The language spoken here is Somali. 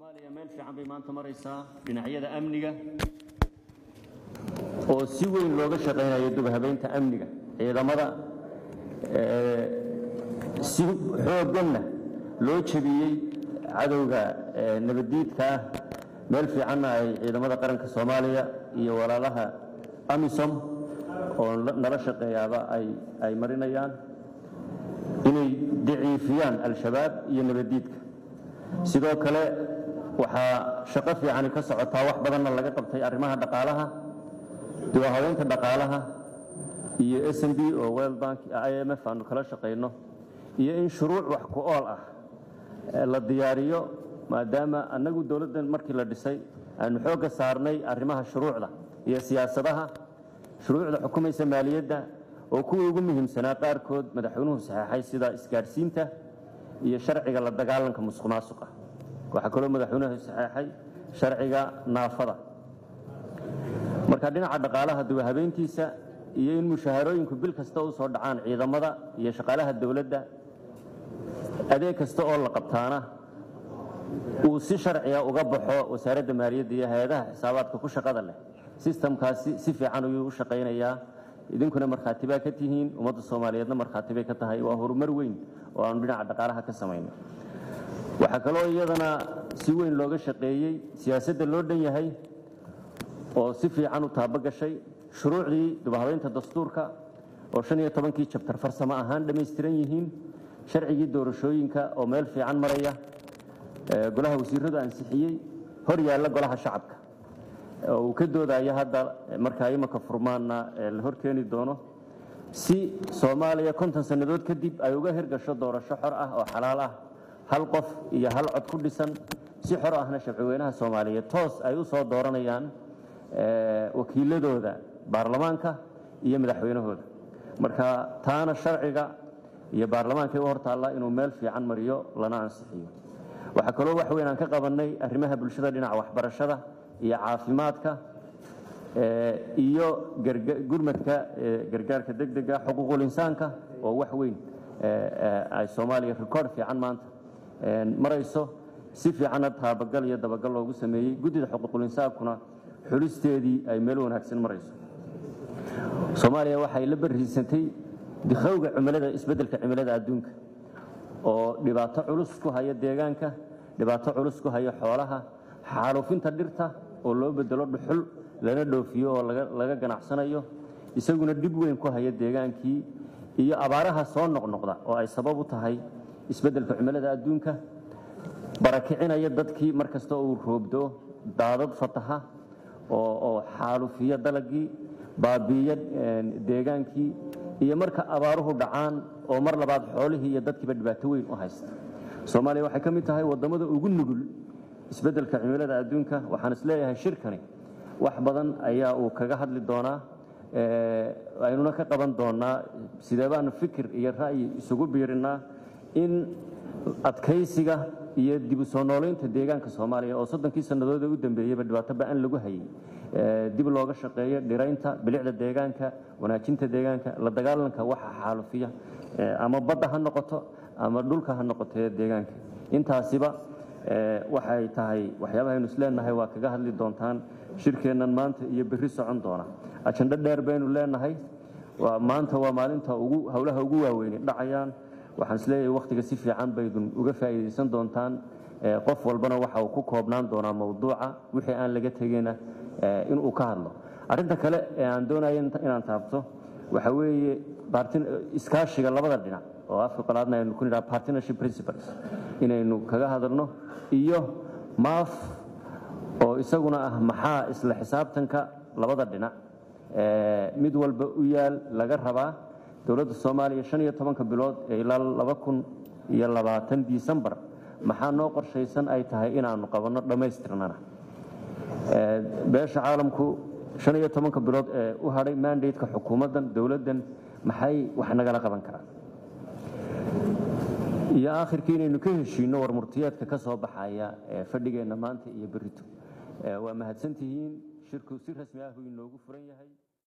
Soomaaliya meel fiican bay maanta maraysaa dhinacyada amniga oo si weyn looga shaqeynayo dib habeynta amniga ciidamada si xoogganna loo jabiyay cadawga nabadiidka meel fiican ay ciidamada qaranka Soomaaliya iyo walaalaha AMISOM oo nala shaqeeyaba ay marinayaan inay daciifiyaan al-shabaab iyo nabadiidka sidoo kale waxaa shaqo fiican ka socotaa wax badan laga qabtay arrimaha dhaqaalaha dib habeynta dhaqaalaha iyo SNB oo World Bank IMF aanu kala shaqeyno iyo in shuruuc wax ku ool ah la diyaariyo maadaama anagu dawladdan markii la dhisay aanu xoog saarnay arrimaha shuruucda iyo siyaasadaha shuruucda xukuumaysa maaliyadda oo kuwa ugu muhiimsanaa qaarkood madaxweynuhu saxeexay sida isgaarsiinta iyo sharciga la dagaalanka musuqmaasuqa waxa kale oo madaxweynuhu saxeexay sharciga naafada marka dhinaca dhaqaalaha dib habeyntiisa iyo in mushaharooyinku bil kasta u soo dhacaan ciidamada iyo shaqaalaha dawladda adeeg kasta oo la qabtaana uu si sharci ah uga baxo wasaaradda maaliyadda iyo hay'adaha xisaabaadka ku shaqada leh systemkaasi si fiican ayuu u shaqeynayaa idinkuna markhaatiba ka tihiin ummadda Soomaaliyeedna markhaatibay ka tahay waa horumar weyn oo aan dhinaca dhaqaalaha ka sameeyno waxa kale oo iyadana si weyn looga shaqeeyay siyaasadda loo dhan yahay oo si fiican u taabagashay shuruucdii dib habeynta dastuurka oo 15kii chapter farsamo ahaan dhameystiran yihiin sharcigii doorashooyinka oo meel fiican maraya golaha wasiirrada ansixiyay hor yaalla golaha shacabka oo ka doodaya hadda marka imaka furmaana la hor keeni doono si Soomaaliya 50 sanadood kadib ay uga hirgasho doorasho xor ah oo xalaal ah hal qof iyo hal cod ku dhisan si xor ahna shacabweynaha Soomaaliyeed toos ay u soo dooranayaan wakiiladooda baarlamaanka iyo madaxweynahooda marka taana sharciga iyo baarlamaanka u hortaala inuu meel fiican mariyo lana ansixiyo waxa kale oo wax weyn aan ka qabanay arrimaha bulshada dhinaca waxbarashada iyo caafimaadka iyo gurmadka gargaarka degdega xuquuqul insaanka oo wax weyn ay Soomaaliya record fiican maanta marayso si fiican taabagal iyo dabagal loogu sameeyay gudida xuquuqul insaankuna xulisteedii ay meel wanaagsan marayso Soomaaliya waxay la bariisantay dikhawga cimilada isbedelka cimilada adduunka oo dhibaato culus ku haya deegaanka dhibaato culus ku haya xoolaha xaalufinta dhirta oo loo bedelo dhuxul lana dhoofiyo oo laga ganacsanayo isaguna dib weyn ku haya deegaankii iyo abaaraha soo noqnoqda oo ay sabab u tahay isbedelka cimilada adduunka barakicinaya dadkii markasta uu roobdo daadad fataha oo xaalufiya dalagii baabiya deegaankii iyo marka abaaruhu dhacaan oo mar labaad xoolihii iyo dadkiiba dhibaato weyn u haysta Soomaaliya waxay ka mid tahay wadamada ugu nugul isbedelka cimilada adduunka waxaan isleeyahay shirkani wax badan ayaa uu kaga hadli doonaa aynuna ka qaban doonaa sideebaan fikir iyo ra'yi isugu biirinaa in adkaysiga iyo dib u soo nooleynta deegaanka Soomaaliya oo 30kii sanadood u dambeeyay dhibaato baan lagu hayay dib looga shaqeeyo dhiraynta bilicda deegaanka wanaajinta deegaanka la dagaalanka waxa xaalufiya ama badda ha noqoto ama dhulka ha noqoto deegaanka intaasiba waxay tahay waxyaabaha aynu isleenahay waa kaga hadli doontaan shirkeenan maanta iyo berri socon doona ajanda dheer baynu leenahay waa maanta waa maalinta ugu hawlaha ugu waaweyn dhacayaan waxaan isleeyahay waqtiga si fiican baydun uga faa'iideysan doontaan qof walbana waxa uu ku koobnaan doonaa mawduuca wixii aan laga tageena in uu ka hadlo arinta kale ee aan doonayo inaan taabto waxa weeye iskaashiga labada dhinac oo afka qalaadna aynu ku nidhaa partnership principles inaynu kaga hadalno iyo maaf oo isaguna ah maxaa isla xisaabtanka labada dhinac mid walba u yaal laga rabaa dawladda Soomaaliya 15 bilood ilaa 2020 December maxaa noo qorshaysan ay tahay inaanu qabanno dhameystirnana beesha caalamku 15 bilood ee u haray mandate-ka xukuumaddan dawladdan maxay wax nagala qaban karaan iyo aakhirkii inaynu ka heshiino war murtiyeedka ka soo baxaya fadhigeena maanta iyo berrito waa mahadsantihiin shirku si rasmi ah inoogu furan yahay